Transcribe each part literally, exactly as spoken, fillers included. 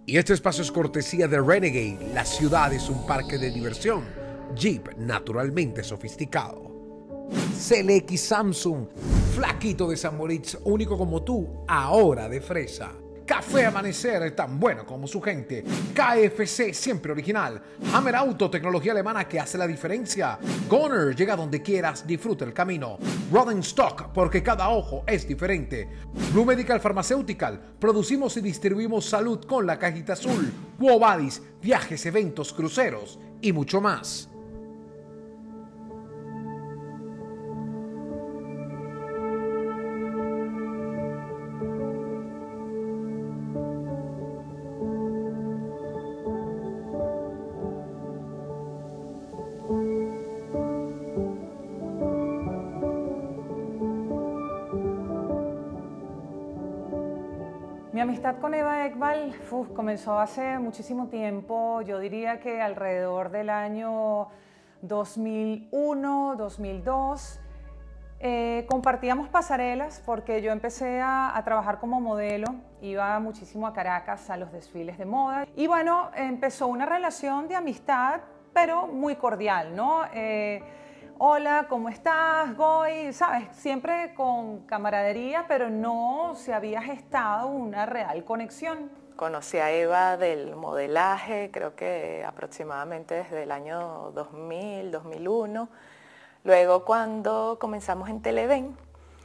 Y este espacio es cortesía de Renegade. La ciudad es un parque de diversión. Jeep naturalmente sofisticado. C L X Samsung, flaquito de San Moritz, único como tú, ahora de fresa. Café Amanecer, tan bueno como su gente. K F C, siempre original. Hammer Auto, tecnología alemana que hace la diferencia. Goner, llega donde quieras, disfruta el camino. Rodenstock, porque cada ojo es diferente. Blue Medical Pharmaceutical, producimos y distribuimos salud con la cajita azul. Quo Vadis, viajes, eventos, cruceros y mucho más. Mi amistad con Eva Ekvall uf, comenzó hace muchísimo tiempo, yo diría que alrededor del año dos mil uno, dos mil dos. Eh, compartíamos pasarelas porque yo empecé a, a trabajar como modelo, iba muchísimo a Caracas a los desfiles de moda y bueno, empezó una relación de amistad, pero muy cordial, ¿no? Eh, Hola, ¿cómo estás, Goy? ¿Sabes? Siempre con camaradería, pero no se había gestado una real conexión. Conocí a Eva del modelaje, creo que aproximadamente desde el año dos mil, dos mil uno. Luego cuando comenzamos en Televen,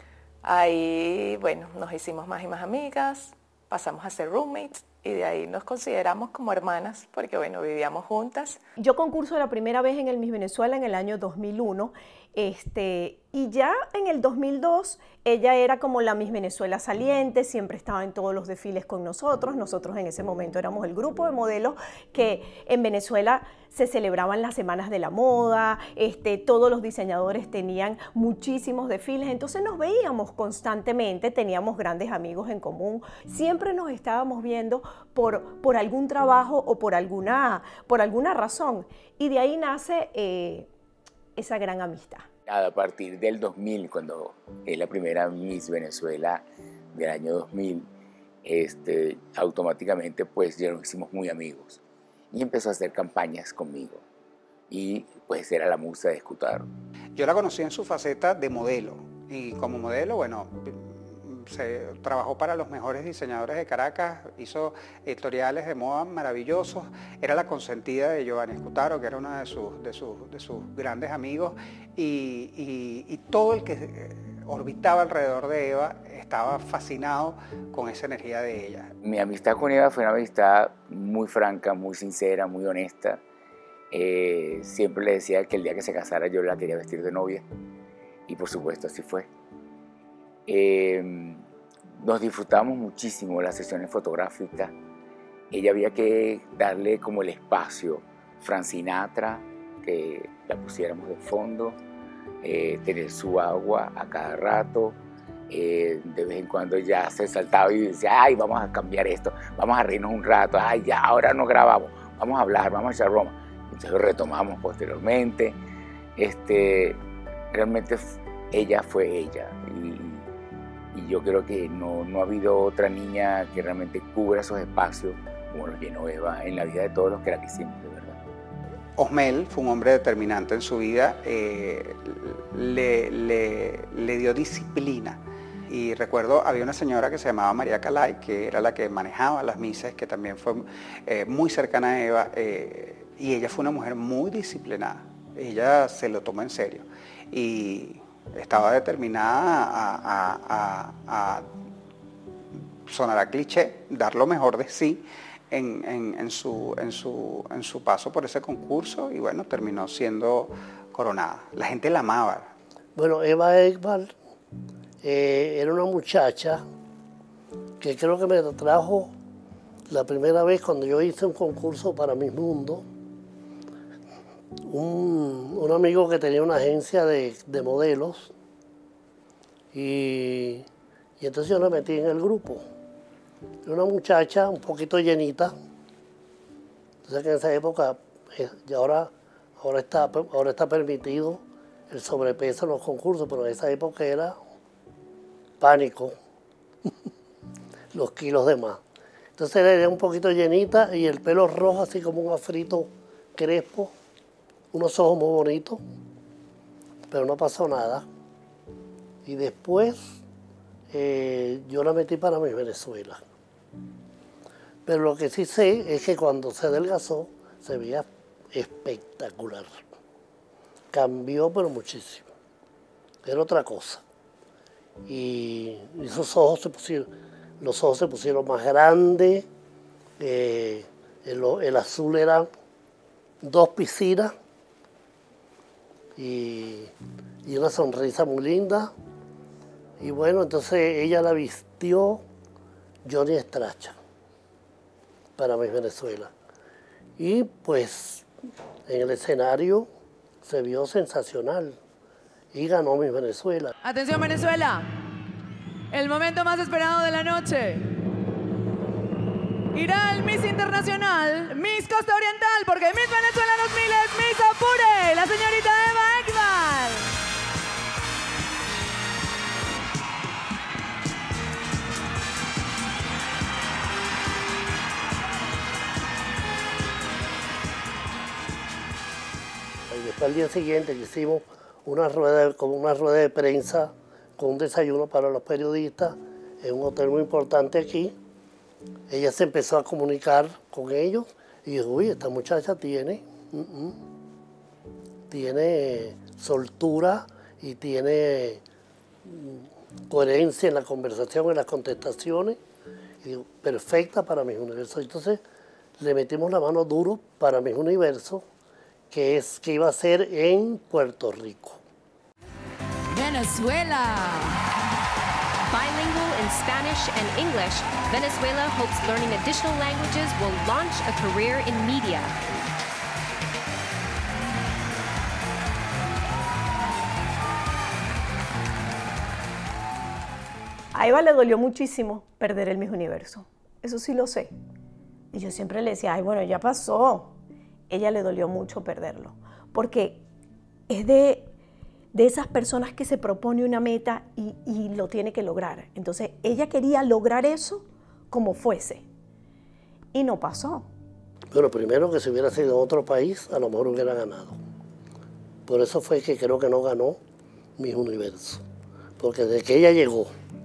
ahí, bueno, nos hicimos más y más amigas, pasamos a ser roommates. Y de ahí nos consideramos como hermanas porque, bueno, vivíamos juntas. Yo concurso la primera vez en el Miss Venezuela en el año dos mil uno, este, y ya en el dos mil dos ella era como la Miss Venezuela saliente, siempre estaba en todos los desfiles con nosotros. Nosotros en ese momento éramos el grupo de modelos que en Venezuela se celebraban las semanas de la moda, este, todos los diseñadores tenían muchísimos desfiles, entonces nos veíamos constantemente, teníamos grandes amigos en común, siempre nos estábamos viendo por, por algún trabajo o por alguna, por alguna razón, y de ahí nace eh, esa gran amistad. A partir del dos mil, cuando es la primera Miss Venezuela del año dos mil, este, automáticamente pues ya nos hicimos muy amigos y empezó a hacer campañas conmigo y pues era la musa de Escutaro. Yo la conocí en su faceta de modelo y como modelo, bueno, se trabajó para los mejores diseñadores de Caracas, hizo editoriales de moda maravillosos, era la consentida de Giovanni Escutaro, que era uno de sus, de sus, de sus grandes amigos, y, y, y todo el que orbitaba alrededor de Eva estaba fascinado con esa energía de ella. Mi amistad con Eva fue una amistad muy franca, muy sincera, muy honesta. Eh, siempre le decía que el día que se casara yo la quería vestir de novia, y por supuesto así fue. Eh, nos disfrutamos muchísimo las sesiones fotográficas. Ella había que darle como el espacio, Frank Sinatra, que la pusiéramos de fondo, eh, tener su agua a cada rato, eh, de vez en cuando ya se saltaba y decía, ay, vamos a cambiar esto, vamos a reírnos un rato, ay, ya, ahora no grabamos, vamos a hablar, vamos a echar broma. Entonces retomamos posteriormente. Este, realmente ella fue ella. Y, Y yo creo que no, no ha habido otra niña que realmente cubra esos espacios como los llenó Eva en la vida de todos los que la quisimos, de verdad. Osmel fue un hombre determinante en su vida, eh, le, le, le dio disciplina. Y recuerdo, había una señora que se llamaba María Calay, que era la que manejaba las misas, que también fue eh, muy cercana a Eva, eh, y ella fue una mujer muy disciplinada. Ella se lo tomó en serio. Y estaba determinada a, a, a, a sonar a cliché, dar lo mejor de sí en, en, en, su, en, su, en su paso por ese concurso y bueno, terminó siendo coronada. La gente la amaba. Bueno, Eva Ekvall eh, era una muchacha que creo que me trajo la primera vez cuando yo hice un concurso para Miss Mundo. Un, un amigo que tenía una agencia de, de modelos y, y entonces yo la metí en el grupo. Una muchacha un poquito llenita, entonces que en esa época, y ahora, ahora, está, ahora está permitido el sobrepeso en los concursos, pero en esa época era pánico, los kilos de más. Entonces era un poquito llenita y el pelo rojo, así como un afrito crespo, unos ojos muy bonitos, pero no pasó nada. Y después eh, yo la metí para mi Venezuela. Pero lo que sí sé es que cuando se adelgazó se veía espectacular. Cambió pero muchísimo. Era otra cosa. Y esos ojos se pusieron, los ojos se pusieron más grandes, eh, el, el azul eran dos piscinas y, y una sonrisa muy linda. Y bueno, entonces ella la vistió Johnny Estracha para Miss Venezuela. Y pues en el escenario se vio sensacional y ganó Miss Venezuela. Atención Venezuela, el momento más esperado de la noche. Irá el Miss Internacional, Miss Costa Oriental, porque Miss Venezuela dos mil es Miss Apure, la señorita Eva Ekval. Y después al día siguiente que hicimos una rueda, como una rueda de prensa con un desayuno para los periodistas en un hotel muy importante aquí. Ella se empezó a comunicar con ellos y dijo, uy, esta muchacha tiene, uh -uh, tiene soltura y tiene uh, coherencia en la conversación, en las contestaciones. Y digo, perfecta para Miss Universo. Entonces le metimos la mano duro para Miss Universo, que es que iba a ser en Puerto Rico. Venezuela. Bilingual in Spanish and English, Venezuela hopes learning additional languages will launch a career in media. A Eva le dolió muchísimo perder el Miss Universo, eso sí lo sé. Y yo siempre le decía, ay, bueno, ya pasó. Ella le dolió mucho perderlo, porque es de, de esas personas que se propone una meta y, y lo tiene que lograr. Entonces, ella quería lograr eso como fuese, y no pasó. Bueno, primero que si hubiera sido en otro país, a lo mejor hubiera ganado. Por eso fue que creo que no ganó Miss Universo, porque desde que ella llegó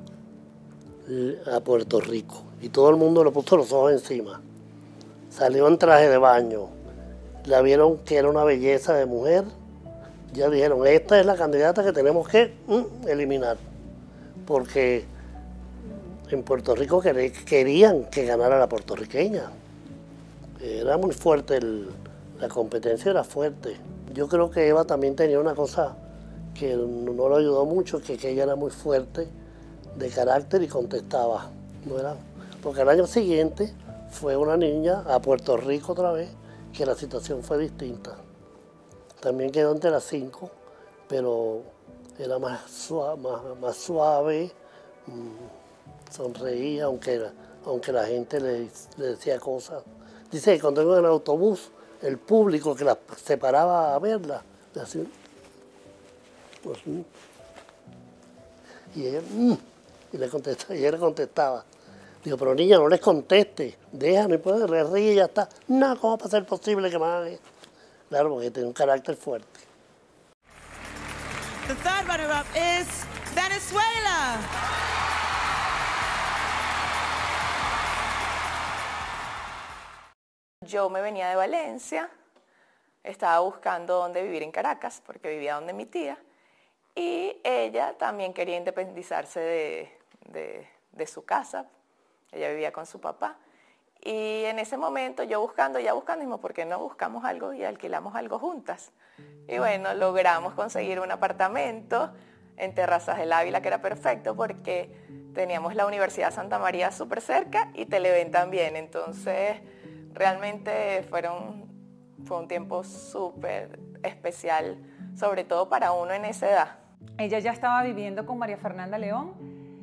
a Puerto Rico, y todo el mundo le puso los ojos encima, salió en traje de baño, la vieron que era una belleza de mujer, ya dijeron, esta es la candidata que tenemos que mm, eliminar, porque en Puerto Rico querían que ganara la puertorriqueña. Era muy fuerte, el, la competencia era fuerte. Yo creo que Eva también tenía una cosa que no le ayudó mucho, que, que ella era muy fuerte de carácter y contestaba. No era, porque al año siguiente fue una niña a Puerto Rico otra vez, que la situación fue distinta. También quedó entre las cinco, pero era más suave, más, más suave mmm, sonreía, aunque, aunque la gente le, le decía cosas. Dice que cuando iba en el autobús, el público que la separaba a verla, le hacía así. Y ella, mmm, y, le contestaba, y ella le contestaba. Digo, pero niña, no les conteste, deja, no puede reír y ya está. No, ¿cómo va a ser posible que me haga eso? Claro, porque tiene un carácter fuerte. The third runner-up is Venezuela. Yo me venía de Valencia, estaba buscando dónde vivir en Caracas, porque vivía donde mi tía, y ella también quería independizarse de, de, de su casa. Ella vivía con su papá. Y en ese momento yo buscando, ya buscando, dijimos, ¿por qué no buscamos algo y alquilamos algo juntas? Y bueno, logramos conseguir un apartamento en Terrazas del Ávila, que era perfecto porque teníamos la Universidad Santa María súper cerca y Televen también. Entonces, realmente fueron, fue un tiempo súper especial, sobre todo para uno en esa edad. Ella ya estaba viviendo con María Fernanda León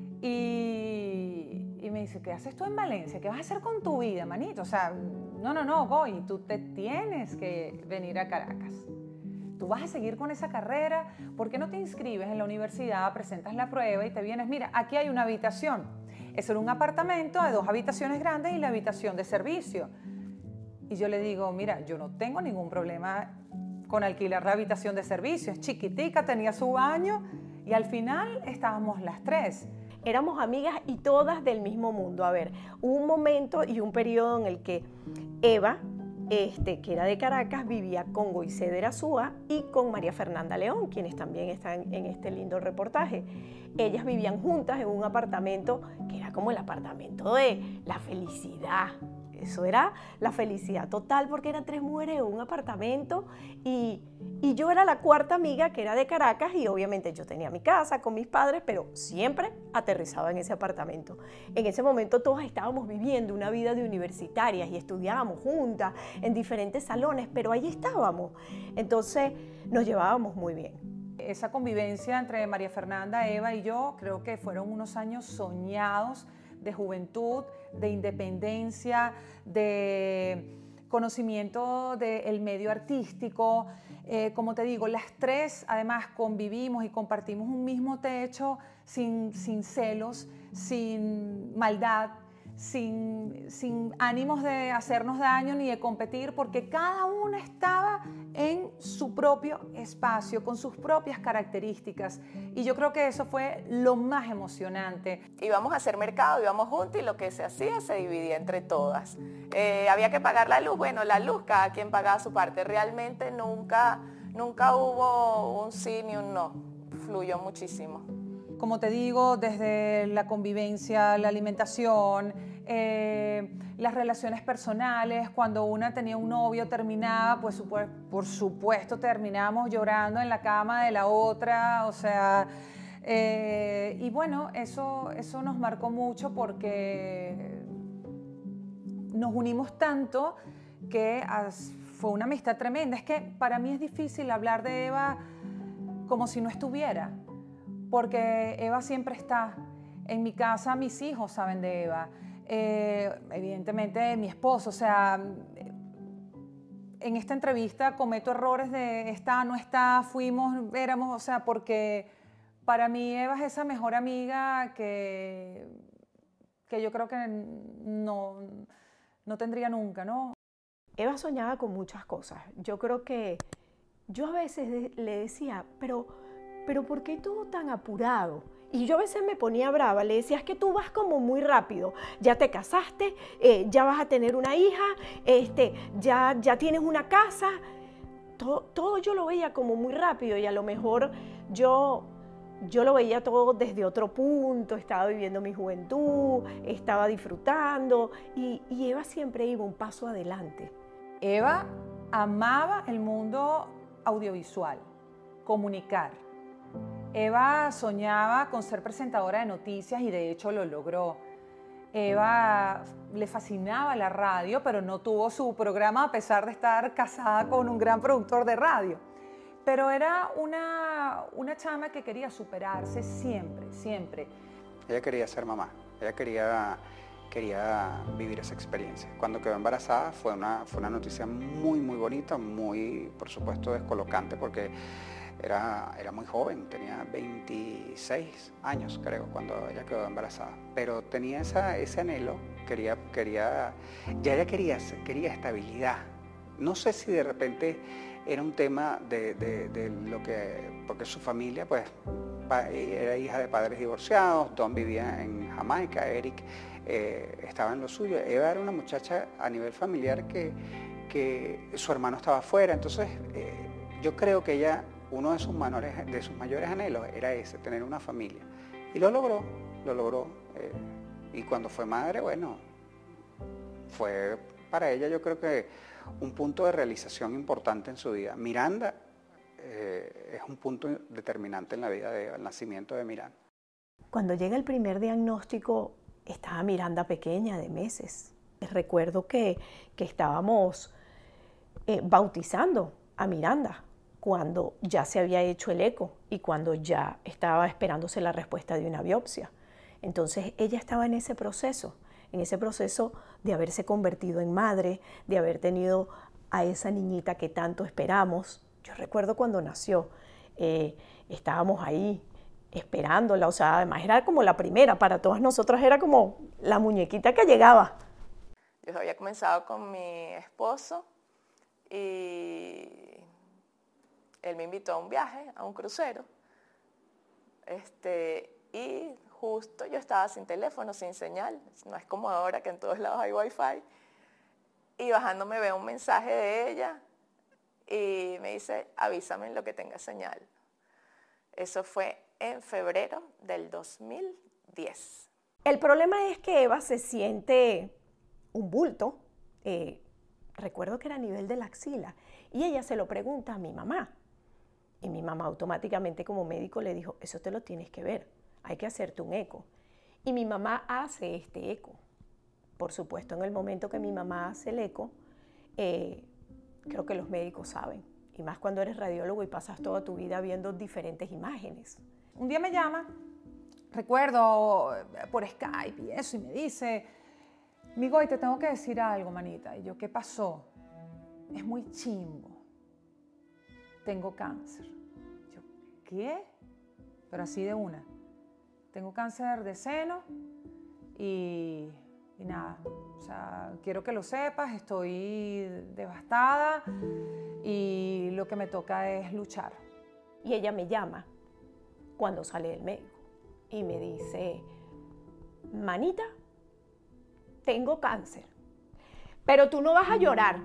y, y me dice, ¿qué haces tú en Valencia? ¿Qué vas a hacer con tu vida, manito? O sea, no, no, no, Goy, tú te tienes que venir a Caracas. Tú vas a seguir con esa carrera, ¿por qué no te inscribes en la universidad, presentas la prueba y te vienes? Mira, aquí hay una habitación. Eso era un apartamento de dos habitaciones grandes y la habitación de servicio. Y yo le digo, mira, yo no tengo ningún problema con alquilar la habitación de servicio. Es chiquitica, tenía su baño y al final estábamos las tres. Éramos amigas y todas del mismo mundo. A ver, hubo un momento y un periodo en el que Eva, este, que era de Caracas, vivía con Goisé de Erazúa y con María Fernanda León, quienes también están en este lindo reportaje. Ellas vivían juntas en un apartamento que era como el apartamento de la felicidad. Eso era la felicidad total porque eran tres mujeres en un apartamento y, y yo era la cuarta amiga que era de Caracas y obviamente yo tenía mi casa con mis padres, pero siempre aterrizaba en ese apartamento. En ese momento todas estábamos viviendo una vida de universitarias y estudiábamos juntas en diferentes salones, pero ahí estábamos. Entonces nos llevábamos muy bien. Esa convivencia entre María Fernanda, Eva y yo creo que fueron unos años soñados de juventud, de independencia, de conocimiento del medio artístico. Eh, como te digo, las tres además convivimos y compartimos un mismo techo sin, sin celos, sin maldad, sin, sin ánimos de hacernos daño ni de competir, porque cada una estaba en su propio espacio, con sus propias características. Y yo creo que eso fue lo más emocionante. Íbamos a hacer mercado, íbamos juntos y lo que se hacía se dividía entre todas. Eh, había que pagar la luz, bueno, la luz, cada quien pagaba su parte. Realmente nunca, nunca hubo un sí ni un no, fluyó muchísimo. Como te digo, desde la convivencia, la alimentación, eh, las relaciones personales, cuando una tenía un novio terminaba, pues por supuesto terminábamos llorando en la cama de la otra, o sea, eh, y bueno, eso, eso nos marcó mucho porque nos unimos tanto que as, fue una amistad tremenda. Es que para mí es difícil hablar de Eva como si no estuviera, porque Eva siempre está. En mi casa mis hijos saben de Eva, eh, evidentemente mi esposo, o sea, en esta entrevista cometo errores de está, no está, fuimos, éramos, o sea, porque para mí Eva es esa mejor amiga que, que yo creo que no, no tendría nunca, ¿no? Eva soñaba con muchas cosas. Yo creo que yo a veces le decía, pero... pero ¿por qué todo tan apurado? Y yo a veces me ponía brava, le decía, es que tú vas como muy rápido, ya te casaste, eh, ya vas a tener una hija, este, ya, ya tienes una casa, todo, todo yo lo veía como muy rápido y a lo mejor yo, yo lo veía todo desde otro punto, estaba viviendo mi juventud, estaba disfrutando y, y Eva siempre iba un paso adelante. Eva amaba el mundo audiovisual, comunicar. Eva soñaba con ser presentadora de noticias y de hecho lo logró. Eva le fascinaba la radio, pero no tuvo su programa a pesar de estar casada con un gran productor de radio. Pero era una, una chama que quería superarse siempre, siempre. Ella quería ser mamá, ella quería, quería vivir esa experiencia. Cuando quedó embarazada fue una, fue una noticia muy, muy bonita, muy, por supuesto, descolocante porque Era, era muy joven, tenía veintiséis años creo cuando ella quedó embarazada, pero tenía esa, ese anhelo, quería, quería, ya ella quería, quería estabilidad. No sé si de repente era un tema de, de, de lo que, porque su familia pues era hija de padres divorciados, Don vivía en Jamaica, Eric eh, estaba en lo suyo. Eva era una muchacha a nivel familiar que, que su hermano estaba afuera, entonces eh, yo creo que ella uno de sus, mayores, de sus mayores anhelos era ese, tener una familia. Y lo logró, lo logró. Eh, y cuando fue madre, bueno, fue para ella yo creo que un punto de realización importante en su vida. Miranda eh, es un punto determinante en la vida de Eva, el nacimiento de Miranda. Cuando llega el primer diagnóstico, estaba Miranda pequeña, de meses. Recuerdo que, que estábamos eh, bautizando a Miranda, cuando ya se había hecho el eco y cuando ya estaba esperándose la respuesta de una biopsia. Entonces ella estaba en ese proceso, en ese proceso de haberse convertido en madre, de haber tenido a esa niñita que tanto esperamos. Yo recuerdo cuando nació, eh, estábamos ahí esperándola, o sea, además era como la primera, para todas nosotras era como la muñequita que llegaba. Yo había comenzado con mi esposo y él me invitó a un viaje, a un crucero, este, y justo yo estaba sin teléfono, sin señal, no es como ahora que en todos lados hay wifi, y bajando me veo un mensaje de ella y me dice, avísame en lo que tenga señal. Eso fue en febrero del dos mil diez. El problema es que Eva se siente un bulto, eh, recuerdo que era a nivel de la axila, y ella se lo pregunta a mi mamá. Y mi mamá automáticamente como médico le dijo, eso te lo tienes que ver, hay que hacerte un eco. Y mi mamá hace este eco. Por supuesto, en el momento que mi mamá hace el eco, eh, creo que los médicos saben, y más cuando eres radiólogo y pasas toda tu vida viendo diferentes imágenes. Un día me llama, recuerdo, por Skype y eso, y me dice, Migoy, te tengo que decir algo, manita. Y yo, ¿qué pasó? Es muy chimbo. Tengo cáncer. Yo, ¿qué? Pero así de una. Tengo cáncer de seno y, y nada. O sea, quiero que lo sepas, estoy devastada y lo que me toca es luchar. Y ella me llama cuando sale el médico y me dice, manita, tengo cáncer, pero tú no vas a llorar.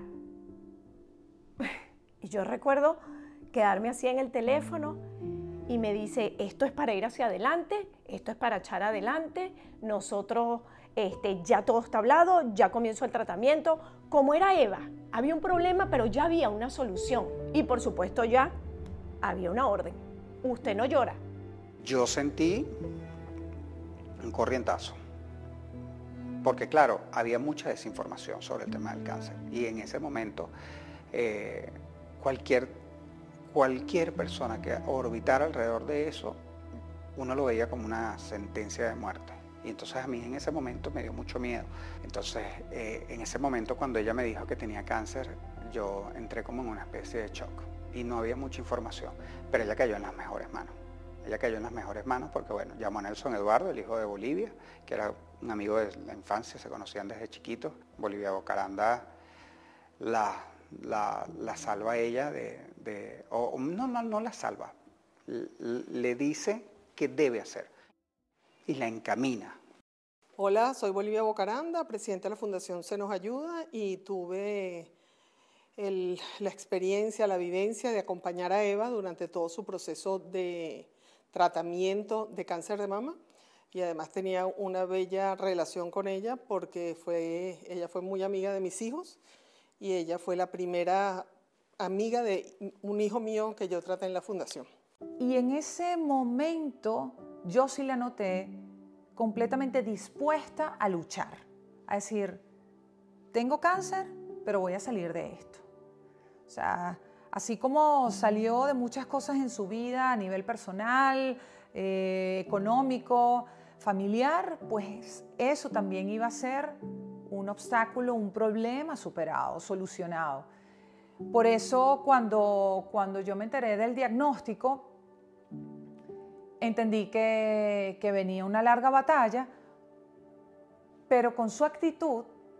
Y yo recuerdo quedarme así en el teléfono y me dice, esto es para ir hacia adelante, esto es para echar adelante, nosotros este, ya todo está hablado, ya comienzo el tratamiento. Como era Eva, había un problema, pero ya había una solución. Y por supuesto ya había una orden. Usted no llora. Yo sentí un corrientazo. Porque claro, había mucha desinformación sobre el tema del cáncer. Y en ese momento, eh, cualquier, cualquier persona que orbitara alrededor de eso, uno lo veía como una sentencia de muerte. Y entonces a mí en ese momento me dio mucho miedo. Entonces, eh, en ese momento cuando ella me dijo que tenía cáncer, yo entré como en una especie de shock. Y no había mucha información, pero ella cayó en las mejores manos. Ella cayó en las mejores manos porque, bueno, llamó a Nelson Eduardo, el hijo de Bolivia, que era un amigo de la infancia, se conocían desde chiquitos. Bolivia Bocaranda la, la, la salva a ella de... de o, no, no, no la salva, le dice qué debe hacer y la encamina. Hola, soy Bolivia Bocaranda, presidenta de la Fundación Se Nos Ayuda, y tuve el, la experiencia, la vivencia de acompañar a Eva durante todo su proceso de tratamiento de cáncer de mama, y además tenía una bella relación con ella porque fue, ella fue muy amiga de mis hijos y ella fue la primera amiga de un hijo mío que yo traté en la fundación. Y en ese momento yo sí la noté completamente dispuesta a luchar, a decir, tengo cáncer, pero voy a salir de esto. O sea, así como salió de muchas cosas en su vida a nivel personal, eh, económico, familiar, pues eso también iba a ser un obstáculo, un problema superado, solucionado. Por eso cuando, cuando yo me enteré del diagnóstico, entendí que, que venía una larga batalla, pero con su actitud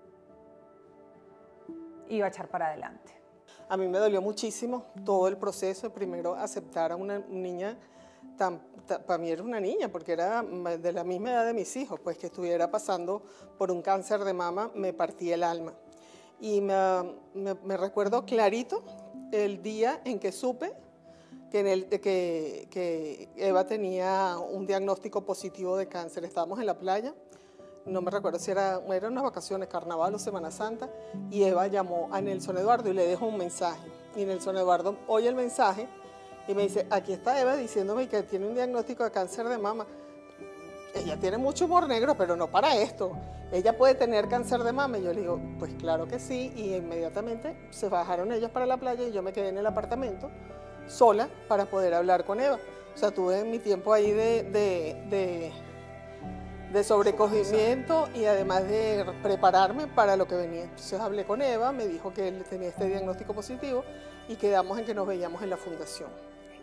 iba a echar para adelante. A mí me dolió muchísimo todo el proceso, primero aceptar a una niña, tan, tan, para mí era una niña, porque era de la misma edad de mis hijos, pues que estuviera pasando por un cáncer de mama, me partía el alma. Y me, me, me recuerdo clarito el día en que supe que, en el, que, que Eva tenía un diagnóstico positivo de cáncer. Estábamos en la playa, no me recuerdo si era, eran unas vacaciones, carnaval o Semana Santa, y Eva llamó a Nelson Eduardo y le dejó un mensaje. Y Nelson Eduardo oye el mensaje y me dice, aquí está Eva diciéndome que tiene un diagnóstico de cáncer de mama. Ella tiene mucho humor negro, pero no para esto. Ella puede tener cáncer de mama. Y yo le digo, pues claro que sí. Y inmediatamente se bajaron ellos para la playa y yo me quedé en el apartamento sola para poder hablar con Eva. O sea, tuve mi tiempo ahí de, de, de, de sobrecogimiento y además de prepararme para lo que venía. Entonces hablé con Eva, me dijo que él tenía este diagnóstico positivo y quedamos en que nos veíamos en la fundación.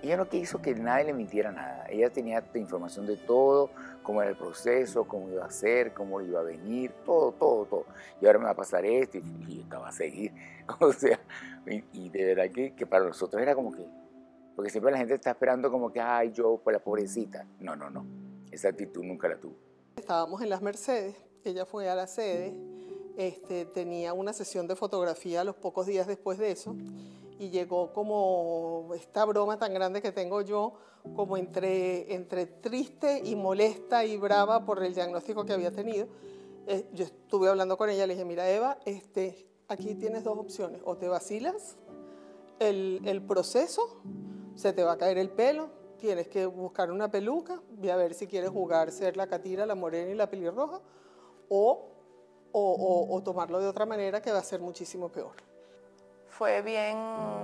ella no quiso que nadie le mintiera nada. Ella tenía información de todo, cómo era el proceso, cómo iba a ser, cómo iba a venir, todo, todo, todo. Y ahora me va a pasar esto, y, y esta va a seguir. O sea, y, y de verdad que, que para nosotros era como que, porque siempre la gente está esperando como que, ay, yo, pues la pobrecita. No, no, no. Esa actitud nunca la tuvo. Estábamos en las Mercedes, ella fue a la sede, este, tenía una sesión de fotografía a los pocos días después de eso, y llegó como esta broma tan grande que tengo yo, como entre, entre triste y molesta y brava por el diagnóstico que había tenido. Eh, yo estuve hablando con ella, le dije, mira Eva, este, aquí tienes dos opciones, o te vacilas el, el proceso, se te va a caer el pelo, tienes que buscar una peluca, voy a ver si quieres jugar, ser la catira, la morena y la pelirroja, o, o, o, o tomarlo de otra manera que va a ser muchísimo peor. Fue bien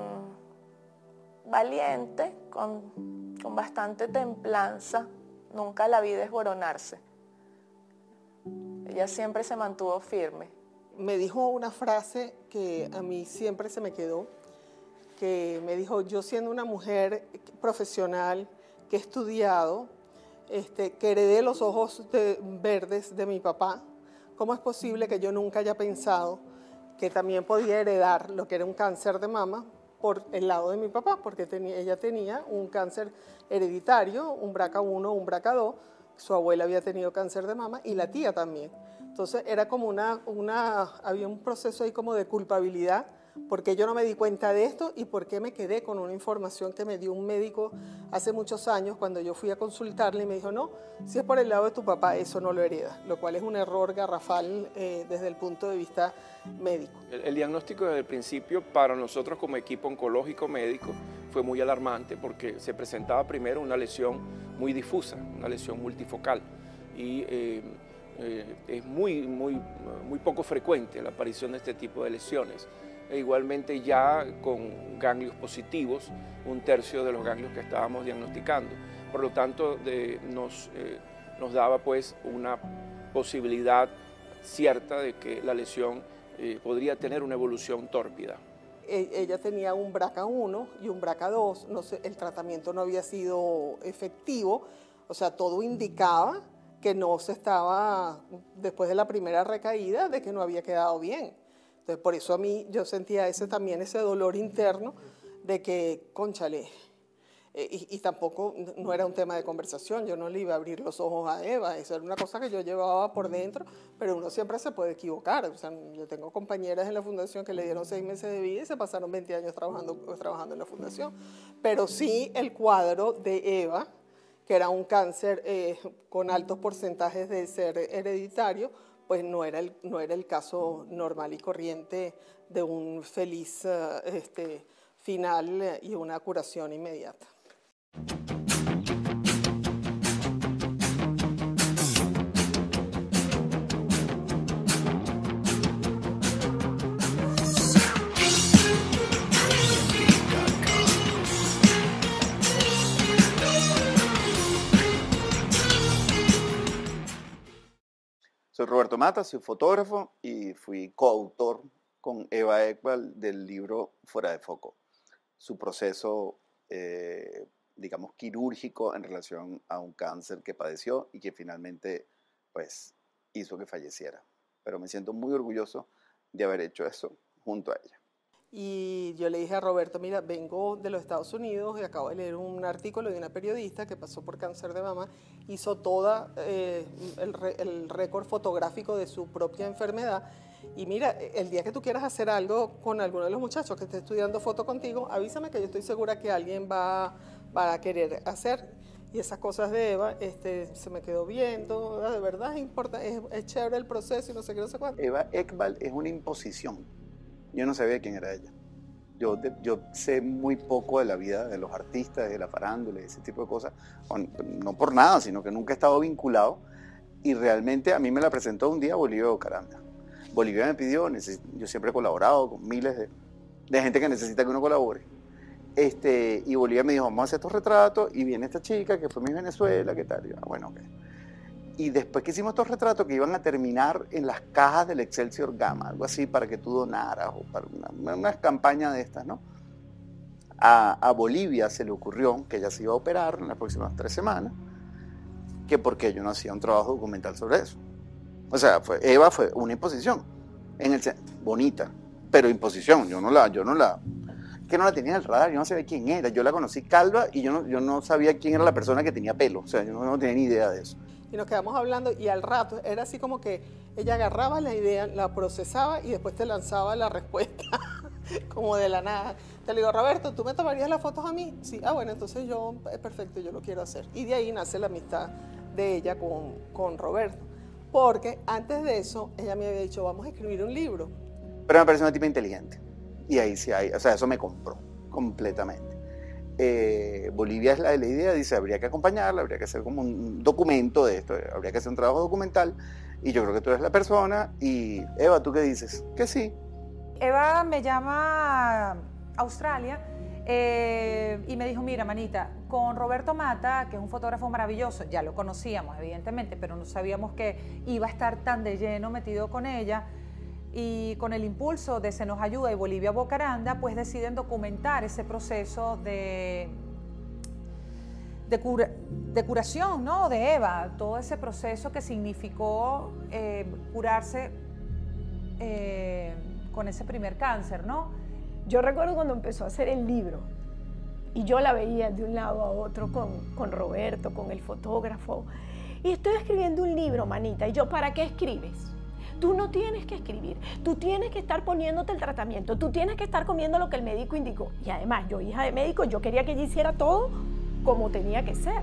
valiente, con, con bastante templanza, nunca la vi desboronarse. Ella siempre se mantuvo firme. Me dijo una frase que a mí siempre se me quedó, que me dijo, yo siendo una mujer profesional, que he estudiado, este, que heredé los ojos de, verdes de mi papá, ¿cómo es posible que yo nunca haya pensado que también podía heredar lo que era un cáncer de mama por el lado de mi papá? Porque tenía, ella tenía un cáncer hereditario, un B R C A uno, un B R C A dos, su abuela había tenido cáncer de mama y la tía también. Entonces era como una, una, había un proceso ahí como de culpabilidad, porque yo no me di cuenta de esto y por qué me quedé con una información que me dio un médico hace muchos años cuando yo fui a consultarle y me dijo, no, si es por el lado de tu papá, eso no lo hereda, lo cual es un error garrafal eh, desde el punto de vista médico. El, el diagnóstico desde el principio para nosotros como equipo oncológico médico fue muy alarmante porque se presentaba primero una lesión muy difusa, una lesión multifocal y eh, eh, es muy, muy, muy poco frecuente la aparición de este tipo de lesiones. E igualmente ya con ganglios positivos, un tercio de los ganglios que estábamos diagnosticando. Por lo tanto, de, nos, eh, nos daba pues una posibilidad cierta de que la lesión eh, podría tener una evolución tórpida. Ella tenía un B R C A uno y un B R C A dos, no sé, el tratamiento no había sido efectivo, o sea, todo indicaba que no se estaba, después de la primera recaída, de que no había quedado bien. Entonces, por eso a mí yo sentía ese, también ese dolor interno de que, cónchale, eh, y, y tampoco no era un tema de conversación, yo no le iba a abrir los ojos a Eva, eso era una cosa que yo llevaba por dentro, pero uno siempre se puede equivocar. O sea, yo tengo compañeras en la fundación que le dieron seis meses de vida y se pasaron veinte años trabajando, trabajando en la fundación, pero sí el cuadro de Eva, que era un cáncer eh, con altos porcentajes de ser hereditario, pues no era, el, no era el caso normal y corriente de un feliz uh, este, final y una curación inmediata. Soy Roberto Mata, soy fotógrafo y fui coautor con Eva Ekvall del libro Fuera de Foco. Su proceso, eh, digamos, quirúrgico en relación a un cáncer que padeció y que finalmente, pues, hizo que falleciera. Pero me siento muy orgulloso de haber hecho eso junto a ella. Y yo le dije a Roberto, mira, vengo de los Estados Unidos y acabo de leer un artículo de una periodista que pasó por cáncer de mama, hizo todo eh, el, el récord fotográfico de su propia enfermedad. Y mira, el día que tú quieras hacer algo con alguno de los muchachos que esté estudiando foto contigo, avísame que yo estoy segura que alguien va, va a querer hacer. Y esas cosas de Eva, este, se me quedó viendo, de verdad es, importante, es, es chévere el proceso y no sé qué, no sé cuánto. Eva Ekvall es una imposición. Yo no sabía quién era ella. Yo, de, yo sé muy poco de la vida de los artistas, de la farándula, de ese tipo de cosas. No por nada, sino que nunca he estado vinculado. Y realmente a mí me la presentó un día Bolivia Bucaramanga. Bolivia me pidió, yo siempre he colaborado con miles de, de gente que necesita que uno colabore. Este, y Bolivia me dijo, vamos a hacer estos retratos. Y viene esta chica que fue mi Venezuela, ¿qué tal? Y yo, bueno, ok. Y después que hicimos estos retratos que iban a terminar en las cajas del Excelsior Gama, algo así para que tú donaras o para una, una campaña de estas, ¿no? A, a Bolivia se le ocurrió que ella se iba a operar en las próximas tres semanas, que porque yo no hacía un trabajo documental sobre eso. O sea, fue, Eva fue una imposición, en el, bonita, pero imposición, yo no la, yo no la, que no la tenía en el radar, yo no sabía quién era, yo la conocí calva y yo no, yo no sabía quién era la persona que tenía pelo, o sea, yo no, no tenía ni idea de eso. Y nos quedamos hablando y al rato era así como que ella agarraba la idea, la procesaba y después te lanzaba la respuesta, como de la nada. Te le digo, Roberto, ¿tú me tomarías las fotos a mí? Sí, ah, bueno, entonces yo, es perfecto, yo lo quiero hacer. Y de ahí nace la amistad de ella con, con Roberto. Porque antes de eso, ella me había dicho, vamos a escribir un libro. Pero me parece una tipa inteligente. Y ahí sí hay, o sea, eso me compró completamente. Eh, Bolivia es la de la idea, dice, habría que acompañarla, habría que hacer como un documento de esto, habría que hacer un trabajo documental. Y yo creo que tú eres la persona. Y Eva, ¿tú qué dices? Que sí. Eva me llama a Australia eh, y me dijo, mira, manita, con Roberto Mata, que es un fotógrafo maravilloso, ya lo conocíamos evidentemente, pero no sabíamos que iba a estar tan de lleno metido con ella, y con el impulso de Se Nos Ayuda y Bolivia Bocaranda, pues deciden documentar ese proceso de, de, cura, de curación, ¿no?, de Eva, todo ese proceso que significó eh, curarse eh, con ese primer cáncer, ¿no? Yo recuerdo cuando empezó a hacer el libro y yo la veía de un lado a otro con, con Roberto, con el fotógrafo, y estoy escribiendo un libro, manita, y yo, ¿para qué escribes? Tú no tienes que escribir, tú tienes que estar poniéndote el tratamiento, tú tienes que estar comiendo lo que el médico indicó. Y además, yo, hija de médico, yo quería que ella hiciera todo como tenía que ser.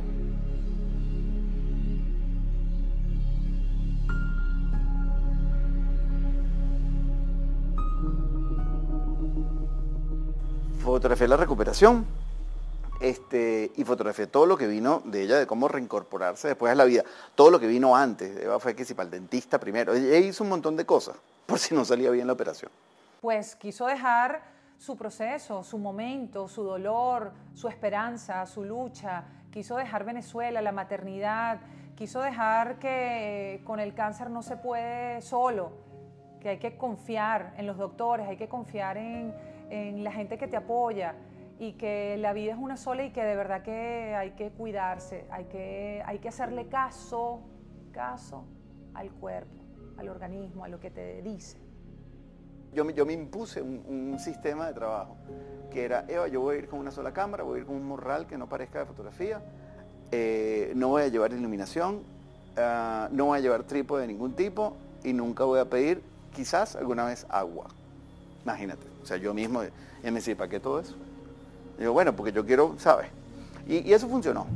Fotografié la recuperación este, y fotografié todo lo que vino de ella, de cómo reincorporarse después de la vida. Todo lo que vino antes. Eva fue que si para el dentista primero. Ella hizo un montón de cosas por si no salía bien la operación. Pues quiso dejar su proceso, su momento, su dolor, su esperanza, su lucha. Quiso dejar Venezuela, la maternidad. Quiso dejar que con el cáncer no se puede solo, que hay que confiar en los doctores, hay que confiar en, en la gente que te apoya, y que la vida es una sola y que de verdad que hay que cuidarse, hay que, hay que hacerle caso, caso al cuerpo, al organismo, a lo que te dice. Yo me, yo me impuse un, un sistema de trabajo, que era, Eva, yo voy a ir con una sola cámara, voy a ir con un morral que no parezca de fotografía, eh, no voy a llevar iluminación, uh, no voy a llevar trípode de ningún tipo y nunca voy a pedir, quizás alguna vez, agua. Imagínate, o sea, yo mismo, y me decía, ¿para qué todo eso? Digo, bueno, porque yo quiero, ¿sabes? Y, y eso funcionó.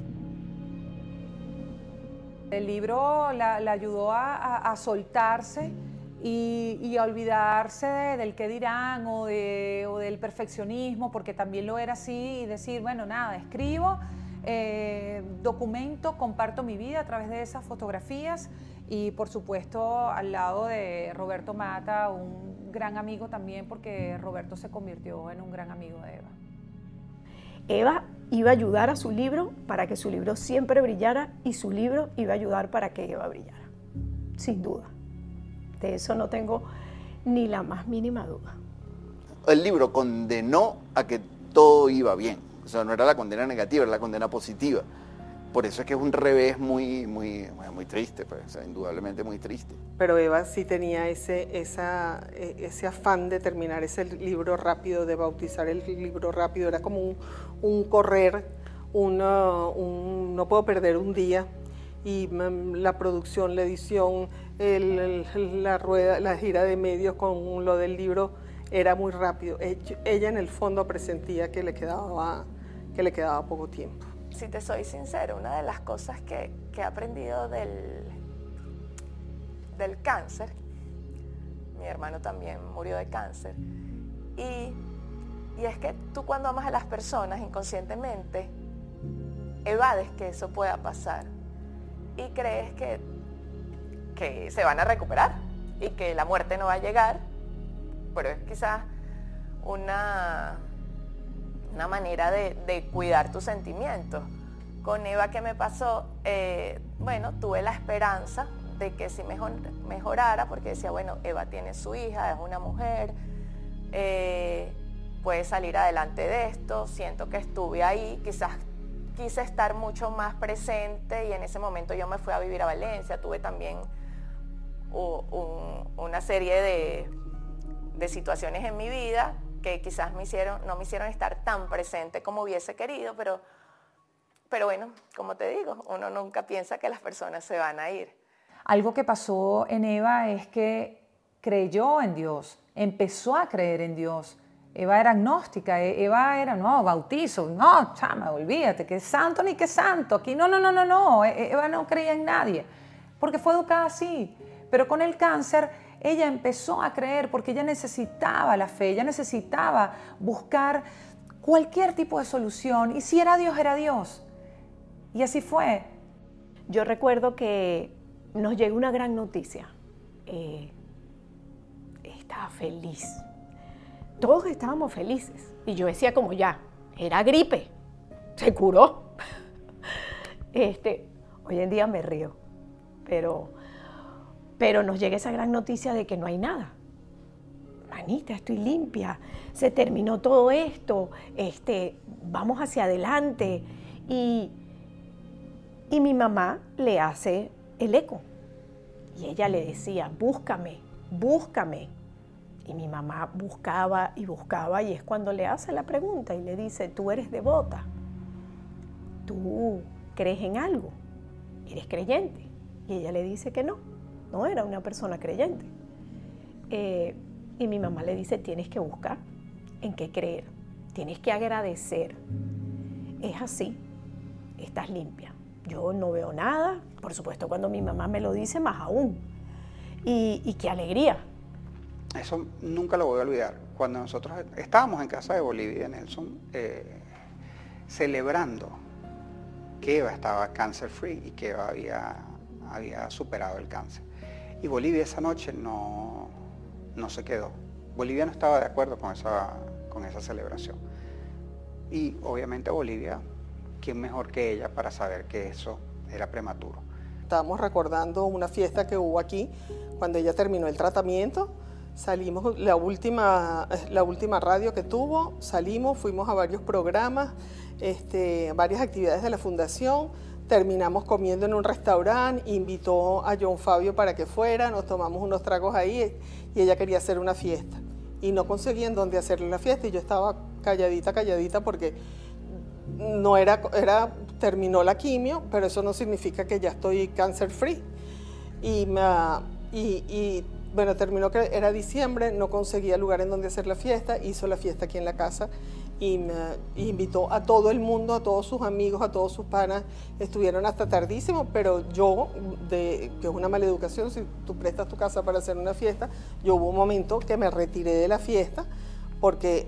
El libro la, la ayudó a, a, a soltarse y, y a olvidarse de, del qué dirán o, de, o del perfeccionismo, porque también lo era así, y decir, bueno, nada, escribo, eh, documento, comparto mi vida a través de esas fotografías, y por supuesto al lado de Roberto Mata, un gran amigo también, porque Roberto se convirtió en un gran amigo de Eva. Eva iba a ayudar a su libro para que su libro siempre brillara, y su libro iba a ayudar para que Eva brillara, sin duda. De eso no tengo ni la más mínima duda. El libro condenó a que todo iba bien, o sea, no era la condena negativa, era la condena positiva. Por eso es que es un revés muy, muy, muy triste, pues, o sea, indudablemente muy triste. Pero Eva sí tenía ese, esa, ese afán de terminar ese libro rápido, de bautizar el libro rápido. Era como un, un correr, una, un, no puedo perder un día. Y la producción, la edición, el, el, la rueda, la gira de medios con lo del libro era muy rápido. Ella en el fondo presentía que le quedaba, que le quedaba poco tiempo. Si te soy sincera, una de las cosas que, que he aprendido del, del cáncer, mi hermano también murió de cáncer, y, y es que tú cuando amas a las personas inconscientemente evades que eso pueda pasar y crees que, que se van a recuperar y que la muerte no va a llegar, pero es quizás una... una manera de, de cuidar tus sentimientos. Con Eva, ¿qué me pasó? Eh, bueno, tuve la esperanza de que si mejor, mejorara, porque decía, bueno, Eva tiene su hija, es una mujer, eh, puedes salir adelante de esto. Siento que estuve ahí, quizás quise estar mucho más presente y en ese momento yo me fui a vivir a Valencia. Tuve también un, un, una serie de, de situaciones en mi vida que quizás me hicieron, no me hicieron estar tan presente como hubiese querido, pero, pero bueno, como te digo, uno nunca piensa que las personas se van a ir. Algo que pasó en Eva es que creyó en Dios, empezó a creer en Dios. Eva era agnóstica, Eva era, no, bautizo, no, chama, olvídate, que santo ni que santo, aquí no, no, no, no, no, Eva no creía en nadie, porque fue educada así, pero con el cáncer ella empezó a creer porque ella necesitaba la fe, ella necesitaba buscar cualquier tipo de solución, y si era Dios, era Dios, y así fue. Yo recuerdo que nos llegó una gran noticia, eh, estaba feliz. Todos estábamos felices y yo decía como ya, era gripe, se curó. Este, hoy en día me río, pero, pero nos llega esa gran noticia de que no hay nada. Manita, estoy limpia, se terminó todo esto, este, vamos hacia adelante. Y, y mi mamá le hace el eco y ella le decía, búscame, búscame. Y mi mamá buscaba y buscaba y es cuando le hace la pregunta y le dice, tú eres devota, tú crees en algo, eres creyente. Y ella le dice que no, no era una persona creyente. Eh, y mi mamá le dice, tienes que buscar en qué creer, tienes que agradecer. Es así, estás limpia. Yo no veo nada, por supuesto cuando mi mamá me lo dice más aún. Y, y qué alegría. Eso nunca lo voy a olvidar. Cuando nosotros estábamos en casa de Bolivia, Nelson, eh, celebrando que Eva estaba cancer free y que Eva había, había superado el cáncer. Y Bolivia esa noche no, no se quedó. Bolivia no estaba de acuerdo con esa, con esa celebración. Y obviamente Bolivia, ¿quién mejor que ella para saber que eso era prematuro? Estábamos recordando una fiesta que hubo aquí cuando ella terminó el tratamiento. Salimos, la última, la última radio que tuvo, salimos, fuimos a varios programas, este, varias actividades de la fundación, terminamos comiendo en un restaurante, invitó a John Fabio para que fuera, nos tomamos unos tragos ahí y ella quería hacer una fiesta. Y no conseguían dónde hacerle la fiesta y yo estaba calladita, calladita porque no era, era, terminó la quimio, pero eso no significa que ya estoy cancer free. Y, me, y, y bueno, terminó que era diciembre, no conseguía lugar en donde hacer la fiesta, hizo la fiesta aquí en la casa y me y invitó a todo el mundo, a todos sus amigos, a todos sus panas, estuvieron hasta tardísimo, pero yo, de, que es una mala educación, si tú prestas tu casa para hacer una fiesta, yo hubo un momento que me retiré de la fiesta porque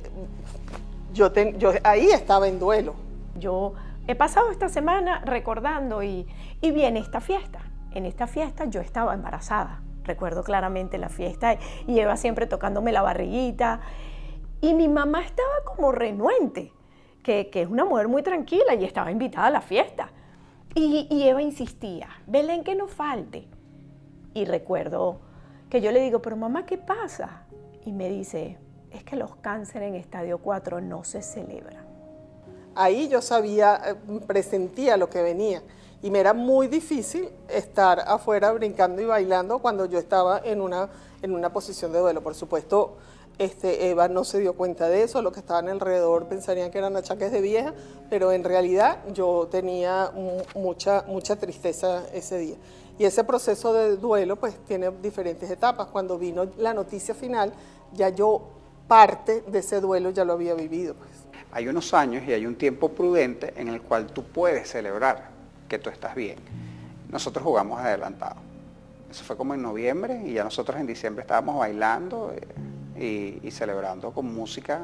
yo, ten, yo ahí estaba en duelo. Yo he pasado esta semana recordando y, y viene esta fiesta. En esta fiesta yo estaba embarazada. Recuerdo claramente la fiesta y Eva siempre tocándome la barriguita. Y mi mamá estaba como renuente, que, que es una mujer muy tranquila y estaba invitada a la fiesta. Y, y Eva insistía, Belén, que no falte. Y recuerdo que yo le digo, pero mamá, ¿qué pasa? Y me dice, es que los cánceres en estadio cuatro no se celebran. Ahí yo sabía, presentía lo que venía. Y me era muy difícil estar afuera brincando y bailando cuando yo estaba en una, en una posición de duelo. Por supuesto, este, Eva no se dio cuenta de eso, los que estaban alrededor pensarían que eran achaques de vieja, pero en realidad yo tenía mucha, mucha tristeza ese día. Y ese proceso de duelo pues tiene diferentes etapas. Cuando vino la noticia final, ya yo parte de ese duelo ya lo había vivido. Pues. Hay unos años y hay un tiempo prudente en el cual tú puedes celebrar que tú estás bien. Nosotros jugamos adelantado. Eso fue como en noviembre y ya nosotros en diciembre estábamos bailando y, y celebrando con música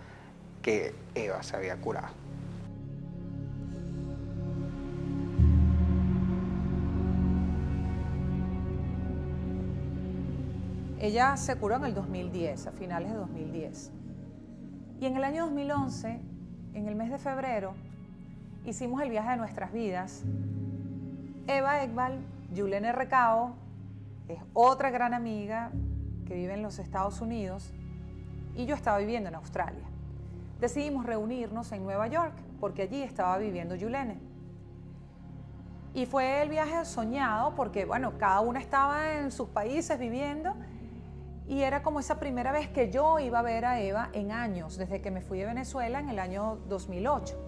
que Eva se había curado. Ella se curó en el dos mil diez, a finales de dos mil diez. Y en el año dos mil once, en el mes de febrero, hicimos el viaje de nuestras vidas. Eva Ekbal, Yulene Recao, es otra gran amiga que vive en los Estados Unidos y yo estaba viviendo en Australia. decidimos reunirnos en Nueva York, porque allí estaba viviendo Yulene. Y fue el viaje soñado, porque bueno, cada una estaba en sus países viviendo, y era como esa primera vez que yo iba a ver a Eva en años, desde que me fui de Venezuela en el año dos mil ocho.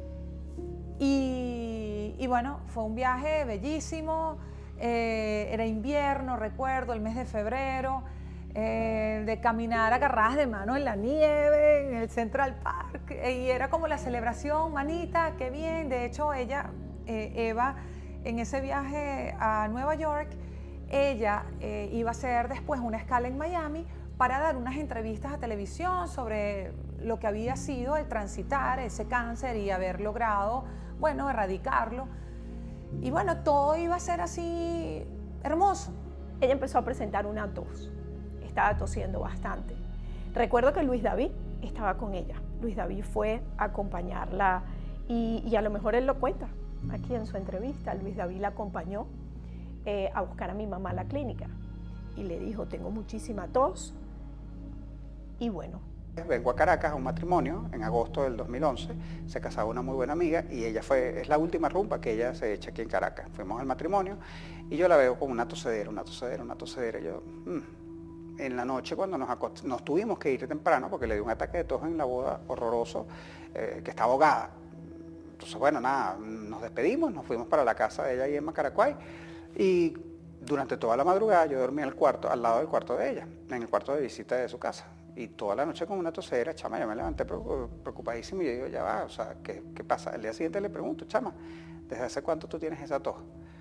Y, y bueno, fue un viaje bellísimo, eh, era invierno, recuerdo, el mes de febrero, eh, de caminar agarradas de mano en la nieve, en el Central Park, y era como la celebración, manita, qué bien. De hecho, ella, eh, Eva, en ese viaje a Nueva York, ella eh, iba a hacer después una escala en Miami para dar unas entrevistas a televisión sobre lo que había sido el transitar ese cáncer y haber logrado, bueno, erradicarlo. Y bueno, todo iba a ser así hermoso. Ella empezó a presentar una tos, estaba tosiendo bastante. Recuerdo que Luis David estaba con ella. Luis David fue a acompañarla y, y a lo mejor él lo cuenta aquí en su entrevista. Luis David la acompañó eh, a buscar a mi mamá a la clínica y le dijo, tengo muchísima tos y bueno. Vengo a Caracas a un matrimonio en agosto del dos mil once, se casaba una muy buena amiga y ella fue, es la última rumba que ella se echa aquí en Caracas. Fuimos al matrimonio y yo la veo con una tosedera, una tosedera, una tosedera y yo, mmm. En la noche cuando nos, nos tuvimos que ir temprano porque le dio un ataque de tos en la boda horroroso, eh, que estaba ahogada. Entonces bueno, nada, nos despedimos, nos fuimos para la casa de ella ahí en Macaracuay y durante toda la madrugada yo dormí en el cuarto, al lado del cuarto de ella, en el cuarto de visita de su casa. Y toda la noche con una tosedera, chama, yo me levanté preocupadísimo y yo digo, ya va, o sea, ¿qué, qué pasa? El día siguiente le pregunto, chama, ¿desde hace cuánto tú tienes esa tos?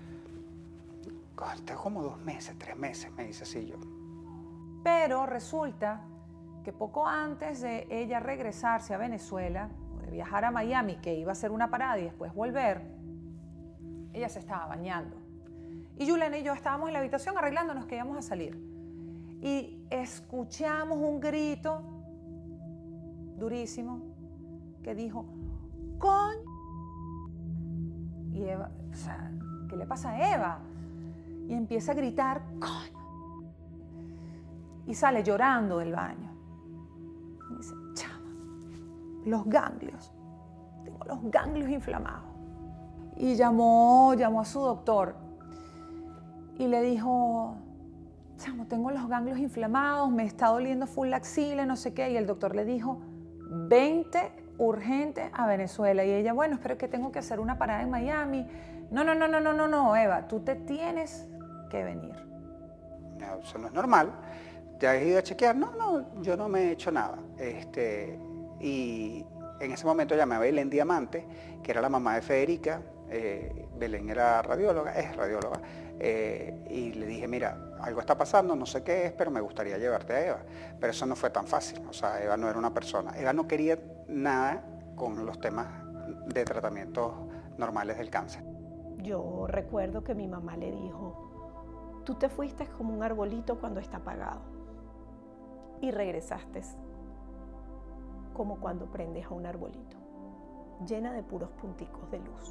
Tengo como dos meses, tres meses, me dice así yo. Pero resulta que poco antes de ella regresarse a Venezuela, o de viajar a Miami, que iba a hacer una parada y después volver, ella se estaba bañando. Y Yulene y yo estábamos en la habitación arreglándonos que íbamos a salir. Y escuchamos un grito durísimo que dijo, ¡coño! Y Eva, o sea, ¿qué le pasa a Eva? Y empieza a gritar, ¡coño! Y sale llorando del baño. Y dice, chama, los ganglios, tengo los ganglios inflamados. Y llamó, llamó a su doctor y le dijo, chamo, tengo los ganglios inflamados, me está doliendo full la axila, no sé qué. Y el doctor le dijo, vente urgente a Venezuela. Y ella, bueno, espero que tengo que hacer una parada en Miami. No, no, no, no, no, no, no, Eva, tú te tienes que venir. No, eso no es normal. ¿Ya has ido a chequear? No, no, yo no me he hecho nada. Este, y en ese momento llamé a Belén Diamante, que era la mamá de Federica. Eh, Belén era radióloga, es radióloga. Eh, y le dije, mira, algo está pasando, no sé qué es, pero me gustaría llevarte a Eva. Pero eso no fue tan fácil, o sea, Eva no era una persona. Eva no quería nada con los temas de tratamientos normales del cáncer. Yo recuerdo que mi mamá le dijo, tú te fuiste como un arbolito cuando está apagado y regresaste como cuando prendes a un arbolito, llena de puros punticos de luz.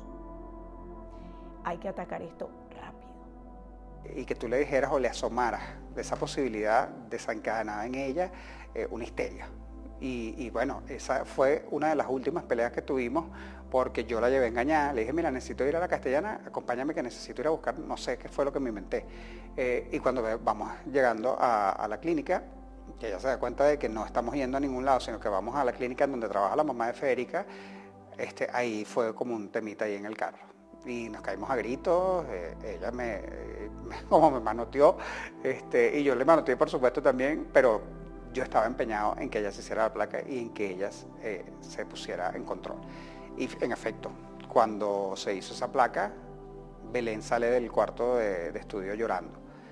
Hay que atacar esto rápido. Y que tú le dijeras o le asomaras de esa posibilidad desencadenada en ella eh, una histeria. Y, y bueno, esa fue una de las últimas peleas que tuvimos porque yo la llevé engañada. Le dije, mira, necesito ir a la Castellana, acompáñame que necesito ir a buscar, no sé qué fue lo que me inventé. Eh, y cuando vamos llegando a, a la clínica, que ella se da cuenta de que no estamos yendo a ningún lado, sino que vamos a la clínica en donde trabaja la mamá de Federica, este, ahí fue como un temita ahí en el carro. Y nos caímos a gritos, eh, ella me, me, como me manoteó, este, y yo le manoteé por supuesto también, pero yo estaba empeñado en que ella se hiciera la placa y en que ella eh, se pusiera en control. Y en efecto, cuando se hizo esa placa, Belén sale del cuarto de, de estudio llorando.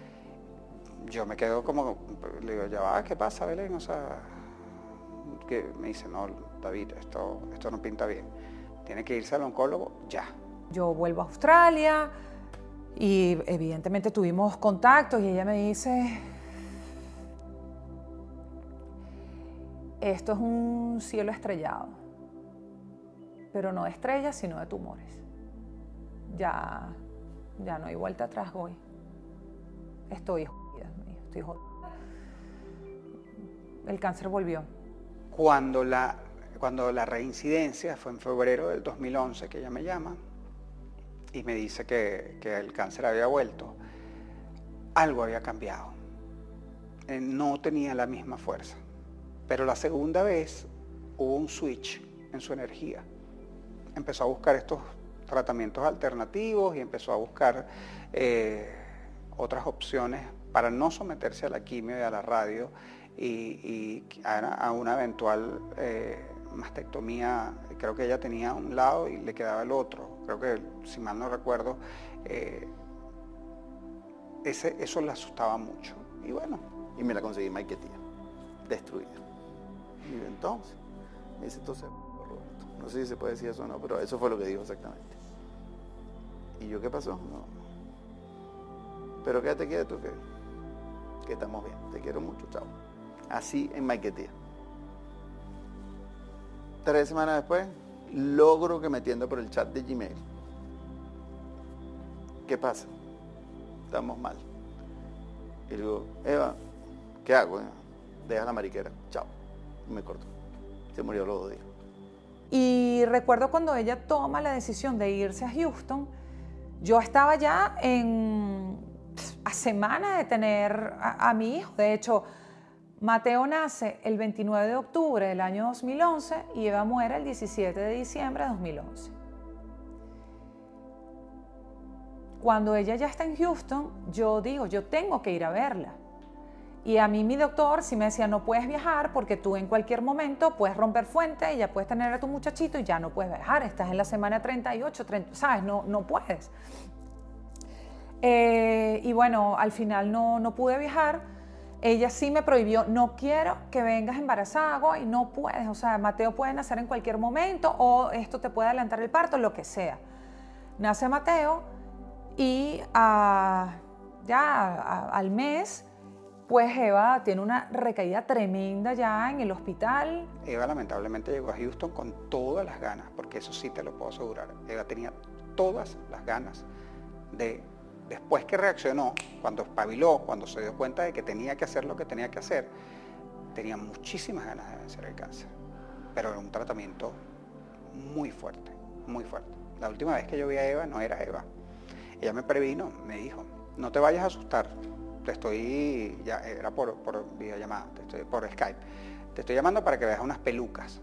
Yo me quedo como, le digo, ya va, ¿qué pasa, Belén? O sea, que me dice, no, David, esto, esto no pinta bien. Tiene que irse al oncólogo ya. Yo vuelvo a Australia y evidentemente tuvimos contactos y ella me dice, esto es un cielo estrellado, pero no de estrellas, sino de tumores. Ya, ya no hay vuelta atrás hoy. Estoy jodida, estoy jodida. El cáncer volvió. Cuando la cuando la reincidencia fue en febrero del dos mil once que ella me llama y me dice que, que el cáncer había vuelto, algo había cambiado. Eh, no tenía la misma fuerza. Pero la segunda vez hubo un switch en su energía. Empezó a buscar estos tratamientos alternativos y empezó a buscar eh, otras opciones para no someterse a la quimio y a la radio y, y a, a una eventual eh, mastectomía. Creo que ella tenía un lado y le quedaba el otro. Creo que, si mal no recuerdo, eh, ese, eso le asustaba mucho. Y bueno. Y me la conseguí Maiquetía, destruida. Y entonces, me dice, entonces, Roberto, no sé si se puede decir eso o no, pero eso fue lo que dijo exactamente. ¿Y yo qué pasó? No. Pero quédate quieto, que, que estamos bien, te quiero mucho, chao. Así en Maiquetía. Tres semanas después, logro que me atienda por el chat de Gmail. ¿Qué pasa? Estamos mal. Y le digo, Eva, ¿qué hago? Deja la mariquera, chao. Y me cortó. Se murió los dos días. Y recuerdo cuando ella toma la decisión de irse a Houston, yo estaba ya en, a semanas de tener a, a mi hijo. De hecho, Mateo nace el veintinueve de octubre del año dos mil once y Eva muere el diecisiete de diciembre de dos mil once. Cuando ella ya está en Houston, yo digo, yo tengo que ir a verla. Y a mí mi doctor sí me decía, no puedes viajar porque tú en cualquier momento puedes romper fuente y ya puedes tener a tu muchachito y ya no puedes viajar. Estás en la semana treinta y ocho, treinta, ¿sabes? No, no puedes. Eh, y bueno, al final no, no pude viajar. Ella sí me prohibió, no quiero que vengas embarazada y no puedes. O sea, Mateo puede nacer en cualquier momento o esto te puede adelantar el parto, lo que sea. Nace Mateo y uh, ya a, al mes... Pues Eva tiene una recaída tremenda ya en el hospital. Eva lamentablemente llegó a Houston con todas las ganas, porque eso sí te lo puedo asegurar. Eva tenía todas las ganas de, después que reaccionó, cuando espabiló, cuando se dio cuenta de que tenía que hacer lo que tenía que hacer, tenía muchísimas ganas de vencer el cáncer. Pero era un tratamiento muy fuerte, muy fuerte. La última vez que yo vi a Eva no era Eva. Ella me previno, me dijo, no te vayas a asustar. Te estoy, ya era por, por videollamada, te estoy, por Skype, te estoy llamando para que veas unas pelucas.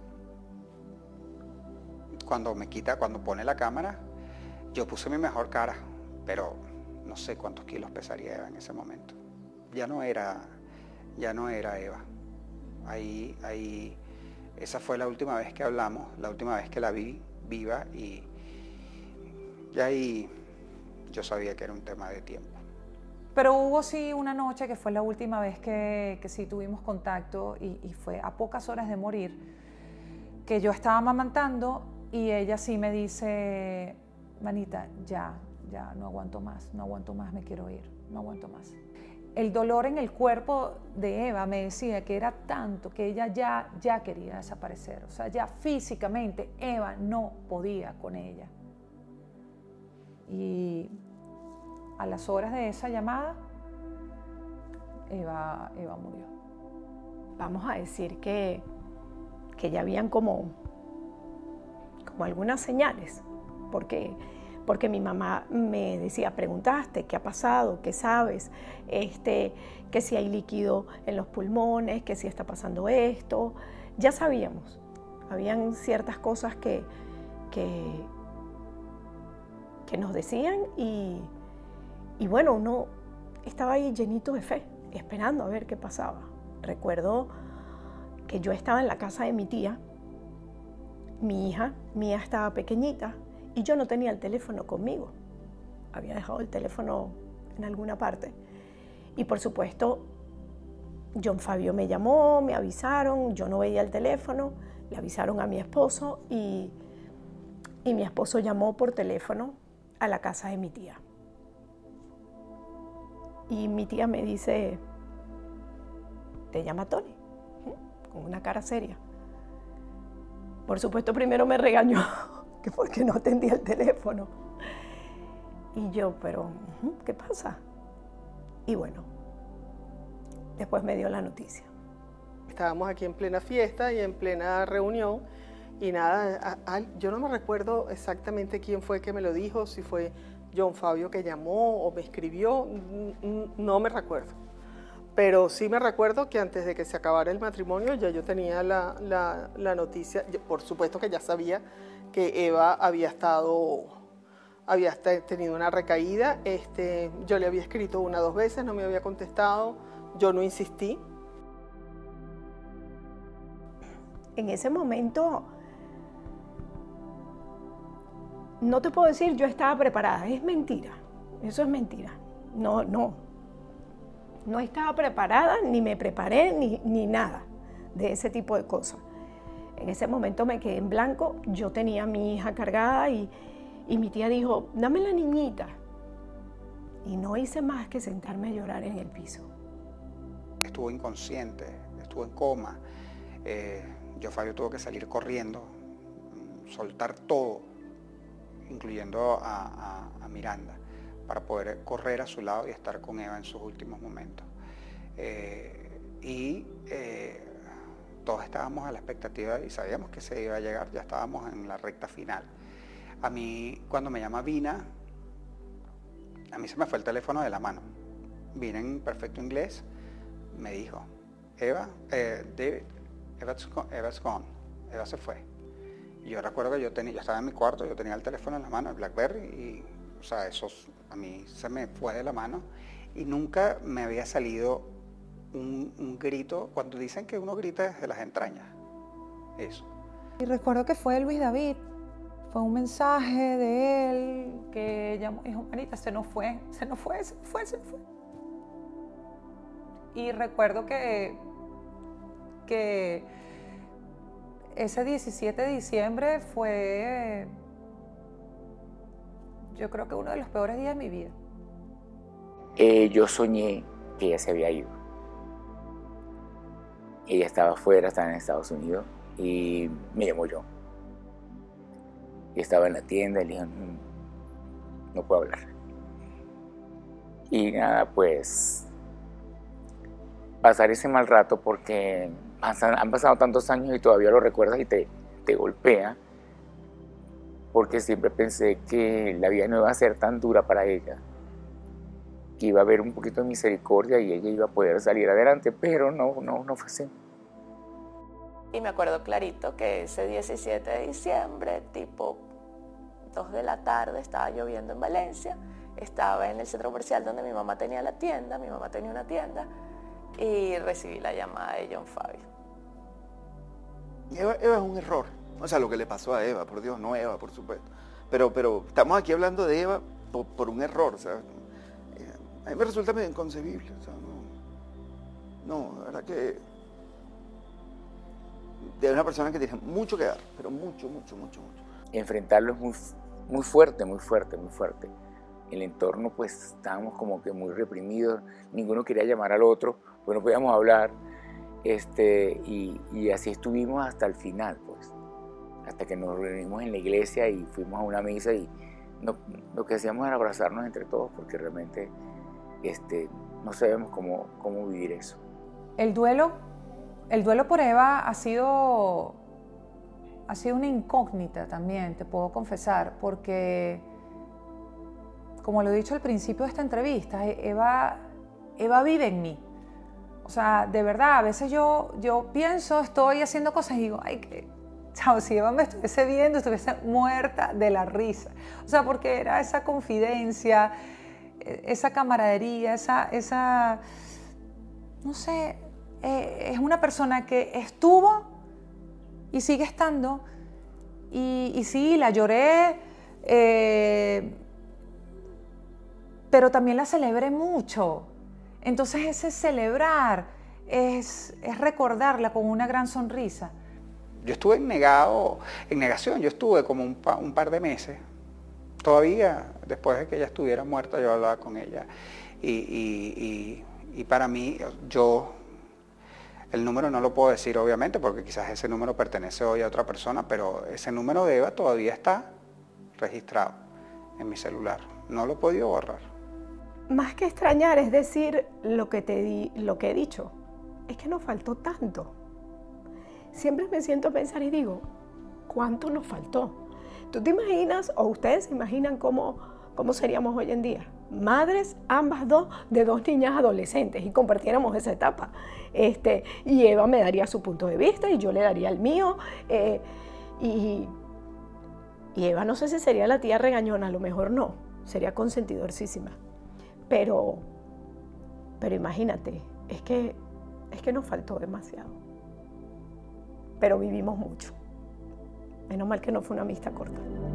Cuando me quita, cuando pone la cámara, yo puse mi mejor cara, pero no sé cuántos kilos pesaría Eva en ese momento. Ya no era, ya no era Eva. Ahí, ahí, esa fue la última vez que hablamos, la última vez que la vi viva y, y ahí yo sabía que era un tema de tiempo. Pero hubo sí una noche que fue la última vez que, que sí tuvimos contacto y, y fue a pocas horas de morir, que yo estaba amamantando y ella sí me dice, manita, ya, ya, no aguanto más, no aguanto más, me quiero ir, no aguanto más. El dolor en el cuerpo de Eva me decía que era tanto que ella ya, ya quería desaparecer, o sea, ya físicamente Eva no podía con ella. Y a las horas de esa llamada, Eva, Eva murió. Vamos a decir que, que ya habían como, como algunas señales, porque, porque mi mamá me decía, preguntaste, ¿qué ha pasado? ¿Qué sabes? Este, que si hay líquido en los pulmones, que si está pasando esto. Ya sabíamos, habían ciertas cosas que, que, que nos decían y... Y bueno, uno estaba ahí llenito de fe, esperando a ver qué pasaba. Recuerdo que yo estaba en la casa de mi tía, mi hija, mi hija estaba pequeñita y yo no tenía el teléfono conmigo. Había dejado el teléfono en alguna parte. Y por supuesto, John Fabio me llamó, me avisaron, yo no veía el teléfono, le avisaron a mi esposo y, y mi esposo llamó por teléfono a la casa de mi tía. Y mi tía me dice, ¿te llama Tony? Con una cara seria. Por supuesto, primero me regañó, que porque no atendía el teléfono. Y yo, pero, ¿qué pasa? Y bueno, después me dio la noticia. Estábamos aquí en plena fiesta y en plena reunión Y nada, a, a, yo no me recuerdo exactamente quién fue que me lo dijo, si fue John Fabio que llamó o me escribió, no me recuerdo. Pero sí me recuerdo que antes de que se acabara el matrimonio ya yo tenía la, la, la noticia, por supuesto que ya sabía que Eva había estado, había tenido una recaída, este, yo le había escrito una o dos veces, no me había contestado, yo no insistí. En ese momento, no te puedo decir yo estaba preparada, es mentira, eso es mentira, no, no. No estaba preparada, ni me preparé, ni, ni nada de ese tipo de cosas. En ese momento me quedé en blanco, yo tenía a mi hija cargada y, y mi tía dijo, dame la niñita. Y no hice más que sentarme a llorar en el piso. Estuvo inconsciente, estuvo en coma. Eh, yo, Fabio, tuvo que salir corriendo, soltar todo, incluyendo a, a, a Miranda, para poder correr a su lado y estar con Eva en sus últimos momentos. Eh, y eh, todos estábamos a la expectativa y sabíamos que se iba a llegar, ya estábamos en la recta final. A mí, cuando me llama Vina, a mí se me fue el teléfono de la mano. Vina en perfecto inglés me dijo, Eva, eh, David, Eva's gone, Eva's gone, Eva se fue. Y yo recuerdo que yo, tenía, yo estaba en mi cuarto, yo tenía el teléfono en la mano, el BlackBerry, y o sea, eso a mí se me fue de la mano y nunca me había salido un, un grito, cuando dicen que uno grita desde las entrañas, eso. Y recuerdo que fue Luis David, fue un mensaje de él que llamó y dijo, Marita, se nos fue, se nos fue, se nos fue, se nos fue. Y recuerdo que, que ese diecisiete de diciembre fue, yo creo que uno de los peores días de mi vida. Eh, yo soñé que ella se había ido. Ella estaba afuera, estaba en Estados Unidos y me llamó yo. Y estaba en la tienda y le dije, no, no puedo hablar. Y nada, pues pasar ese mal rato porque han, han pasado tantos años y todavía lo recuerdas y te, te golpea. Porque siempre pensé que la vida no iba a ser tan dura para ella, que iba a haber un poquito de misericordia y ella iba a poder salir adelante, pero no, no, no fue así. Y me acuerdo clarito que ese diecisiete de diciembre, tipo dos de la tarde, estaba lloviendo en Valencia, estaba en el centro comercial donde mi mamá tenía la tienda, mi mamá tenía una tienda, y recibí la llamada de John Fabio. Eva, Eva es un error. O sea, lo que le pasó a Eva, por Dios, no Eva, por supuesto. Pero, pero estamos aquí hablando de Eva por, por un error, ¿sabes? A mí me resulta medio inconcebible, o sea, no, no, la verdad que de una persona que tiene mucho que dar, pero mucho, mucho, mucho, mucho. Enfrentarlo es muy, muy fuerte, muy fuerte, muy fuerte. El entorno, pues, estábamos como que muy reprimidos, ninguno quería llamar al otro, pues no podíamos hablar, este, y, y así estuvimos hasta el final, pues. Hasta que nos reunimos en la iglesia y fuimos a una misa y no, lo que hacíamos era abrazarnos entre todos porque realmente este, no sabemos cómo, cómo vivir eso. El duelo, el duelo por Eva ha sido, ha sido una incógnita también, te puedo confesar, porque como lo he dicho al principio de esta entrevista, Eva, Eva vive en mí. O sea, de verdad, a veces yo, yo pienso, estoy haciendo cosas y digo, ay, que... Chao, si Eva me estuviese viendo, estuviese muerta de la risa. O sea, porque era esa confidencia, esa camaradería, esa, esa no sé, eh, es una persona que estuvo y sigue estando. Y, y sí, la lloré, eh, pero también la celebré mucho. Entonces ese celebrar es, es recordarla con una gran sonrisa. Yo estuve en, negado, en negación, yo estuve como un, pa, un par de meses. Todavía, después de que ella estuviera muerta, yo hablaba con ella. Y, y, y, y para mí, yo, el número no lo puedo decir obviamente, porque quizás ese número pertenece hoy a otra persona, pero ese número de Eva todavía está registrado en mi celular. No lo he podido borrar. Más que extrañar, es decir, lo que, te di, lo que he dicho, es que nos faltó tanto. Siempre me siento a pensar y digo, ¿cuánto nos faltó? ¿Tú te imaginas, o ustedes se imaginan cómo, cómo seríamos hoy en día? Madres, ambas dos, de dos niñas adolescentes, y compartiéramos esa etapa. Este, y Eva me daría su punto de vista y yo le daría el mío. Eh, y, y Eva no sé si sería la tía regañona, a lo mejor no, sería consentidorcísima. Pero, pero imagínate, es que, es que nos faltó demasiado. Pero vivimos mucho. Menos mal que no fue una amistad corta.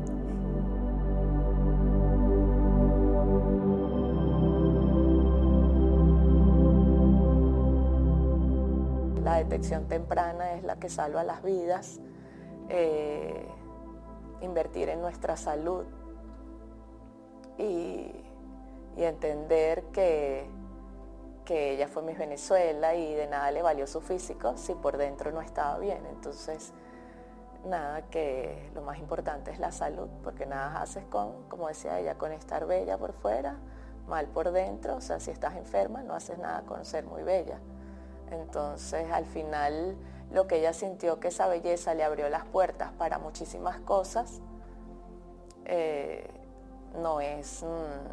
La detección temprana es la que salva las vidas. Eh, invertir en nuestra salud y, y entender que, que ella fue Miss Venezuela y de nada le valió su físico si por dentro no estaba bien. Entonces, nada, que lo más importante es la salud, porque nada haces con, como decía ella, con estar bella por fuera, mal por dentro. O sea, si estás enferma no haces nada con ser muy bella. Entonces, al final, lo que ella sintió, que esa belleza le abrió las puertas para muchísimas cosas, eh, no es, mmm,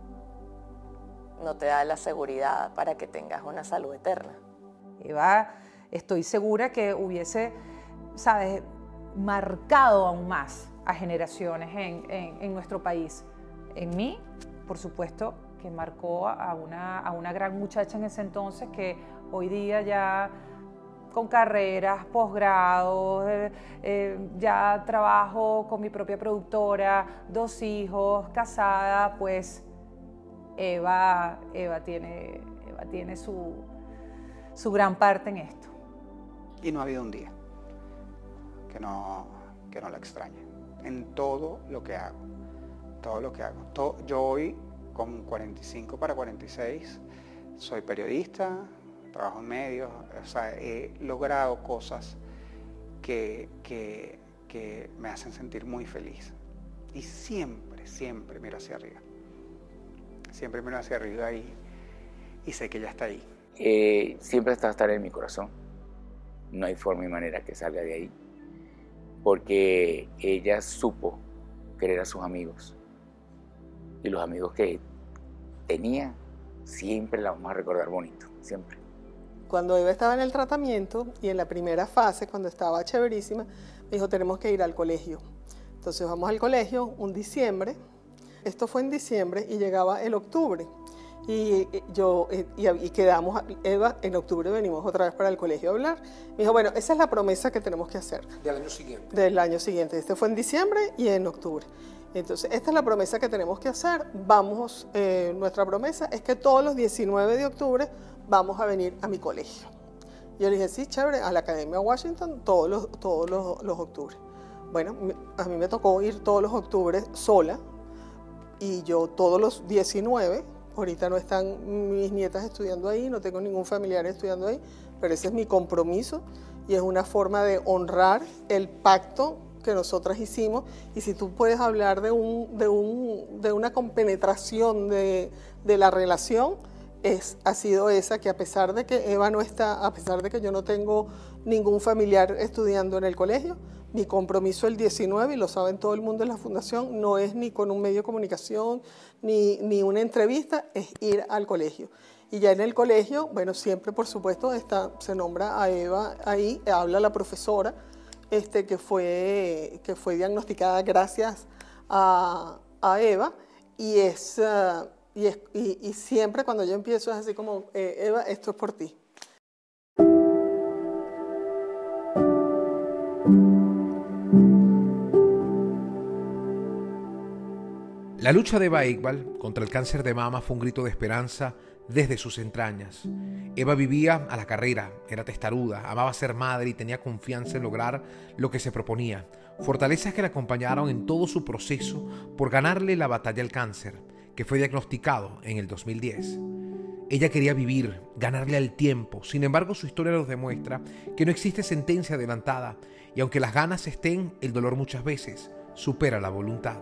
no te da la seguridad para que tengas una salud eterna. Eva, estoy segura que hubiese, ¿sabes?, marcado aún más a generaciones en, en, en nuestro país. En mí, por supuesto, que marcó a una, a una gran muchacha en ese entonces que hoy día ya con carreras, posgrados, eh, eh, ya trabajo con mi propia productora, dos hijos, casada, pues Eva, Eva tiene, Eva tiene su, su gran parte en esto. Y no ha habido un día que no, que no la extrañe, en todo lo que hago, todo lo que hago. Todo, yo hoy, con cuarenta y cinco para cuarenta y seis, soy periodista, trabajo en medios, o sea, he logrado cosas que, que, que me hacen sentir muy feliz. Y siempre, siempre miro hacia arriba. Siempre miro hacia arriba y, y sé que ella está ahí. Eh, siempre está a estar en mi corazón. No hay forma y manera que salga de ahí. Porque ella supo querer a sus amigos. Y los amigos que tenía, siempre la vamos a recordar bonito, siempre. Cuando Eva estaba en el tratamiento y en la primera fase, cuando estaba chéverísima, me dijo, tenemos que ir al colegio. Entonces vamos al colegio un diciembre, esto fue en diciembre y llegaba el octubre. Y yo y, y quedamos, Eva, en octubre venimos otra vez para el colegio a hablar. Me dijo, bueno, esa es la promesa que tenemos que hacer. Del año siguiente. Del año siguiente. Este fue en diciembre y en octubre. Entonces, esta es la promesa que tenemos que hacer. Vamos, eh, nuestra promesa es que todos los diecinueve de octubre vamos a venir a mi colegio. Yo le dije, sí, chévere, a la Academia Washington todos los, todos los, los octubres. Bueno, a mí me tocó ir todos los octubres sola y yo todos los diecinueve. Ahorita no están mis nietas estudiando ahí, no tengo ningún familiar estudiando ahí, pero ese es mi compromiso y es una forma de honrar el pacto que nosotras hicimos. Y si tú puedes hablar de, un, de, un, de una compenetración de, de la relación, es, ha sido esa, que a pesar de que Eva no está, a pesar de que yo no tengo ningún familiar estudiando en el colegio, mi compromiso el diecinueve, y lo saben todo el mundo en la fundación, no es ni con un medio de comunicación, ni, ni una entrevista, es ir al colegio. Y ya en el colegio, bueno, siempre por supuesto está, se nombra a Eva ahí, habla la profesora, este, que, fue, que fue diagnosticada gracias a, a Eva, y, es, uh, y, es, y, y siempre cuando yo empiezo es así como, eh, Eva, esto es por ti. La lucha de Eva Iqbal contra el cáncer de mama fue un grito de esperanza desde sus entrañas. Eva vivía a la carrera, era testaruda, amaba ser madre y tenía confianza en lograr lo que se proponía. Fortalezas que la acompañaron en todo su proceso por ganarle la batalla al cáncer, que fue diagnosticado en el dos mil diez. Ella quería vivir, ganarle al tiempo. Sin embargo, su historia nos demuestra que no existe sentencia adelantada y aunque las ganas estén, el dolor muchas veces supera la voluntad.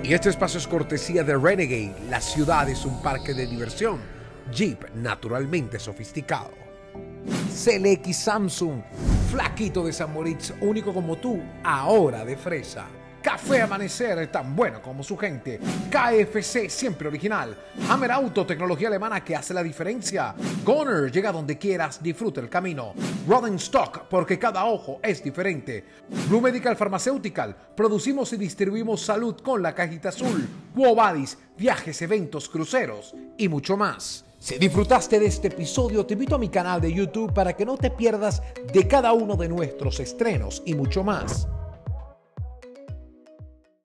Y este espacio es cortesía de Renegade, la ciudad es un parque de diversión, Jeep naturalmente sofisticado. C L X Samsung, flaquito de San Moritz, único como tú, ahora de fresa. Café Amanecer, tan bueno como su gente. K F C, siempre original. Hammer Auto, tecnología alemana que hace la diferencia. Goner, llega donde quieras, disfruta el camino. Rodenstock, porque cada ojo es diferente. Blue Medical Pharmaceutical, producimos y distribuimos salud con la cajita azul. Quo Vadis, viajes, eventos, cruceros y mucho más. Si disfrutaste de este episodio, te invito a mi canal de YouTube para que no te pierdas de cada uno de nuestros estrenos y mucho más.